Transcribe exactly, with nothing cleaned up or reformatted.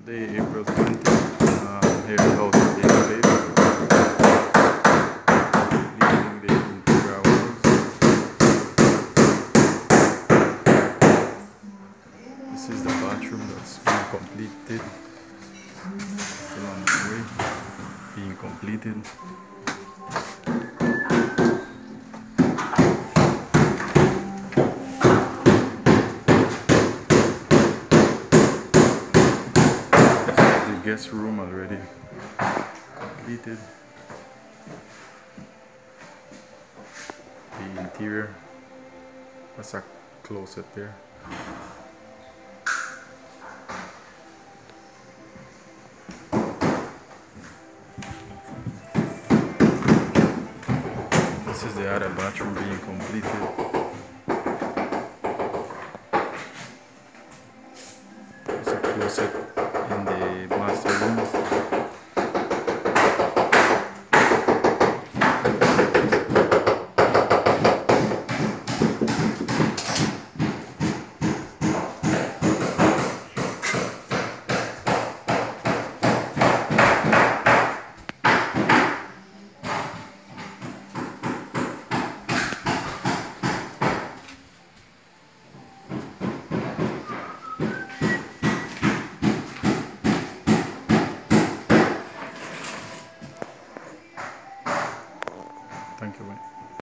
Today, April twentieth, uh, here at house at the Enclave, leaving the interior walls. This is the bathroom that's being completed. Still on its way, being completed. Guest room already completed. The interior, that's a closet there. This is the other bathroom being completed. There's a closet in the master room.